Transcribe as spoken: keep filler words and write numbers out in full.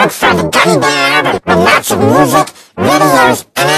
for the Gummy Bear with lots of music, videos, and